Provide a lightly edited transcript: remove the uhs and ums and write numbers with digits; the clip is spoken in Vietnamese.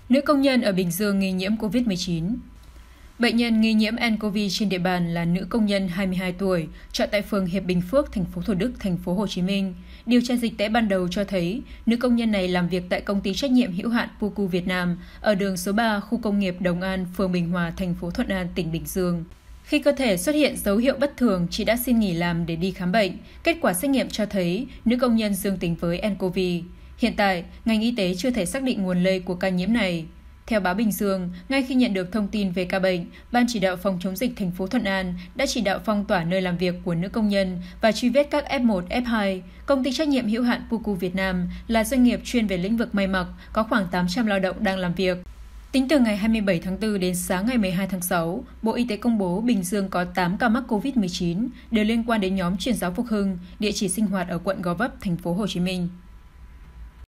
Nữ công nhân ở Bình Dương nghi nhiễm COVID-19. Bệnh nhân nghi nhiễm nCoV trên địa bàn là nữ công nhân 22 tuổi, trọ tại phường Hiệp Bình Phước, thành phố Thủ Đức, thành phố Hồ Chí Minh. Điều tra dịch tễ ban đầu cho thấy nữ công nhân này làm việc tại công ty trách nhiệm hữu hạn Puku Việt Nam ở đường số 3, khu công nghiệp Đồng An, phường Bình Hòa, thành phố Thuận An, tỉnh Bình Dương. Khi cơ thể xuất hiện dấu hiệu bất thường, chị đã xin nghỉ làm để đi khám bệnh. Kết quả xét nghiệm cho thấy nữ công nhân dương tính với nCoV. Hiện tại, ngành y tế chưa thể xác định nguồn lây của ca nhiễm này. Theo báo Bình Dương, ngay khi nhận được thông tin về ca bệnh, Ban chỉ đạo phòng chống dịch thành phố Thuận An đã chỉ đạo phong tỏa nơi làm việc của nữ công nhân và truy vết các F1, F2. Công ty trách nhiệm hữu hạn Puku Việt Nam là doanh nghiệp chuyên về lĩnh vực may mặc, có khoảng 800 lao động đang làm việc. Tính từ ngày 27 tháng 4 đến sáng ngày 12 tháng 6, Bộ Y tế công bố Bình Dương có 8 ca mắc COVID-19 đều liên quan đến nhóm Truyền giáo Phục Hưng, địa chỉ sinh hoạt ở quận Gò Vấp, thành phố Hồ Chí Minh.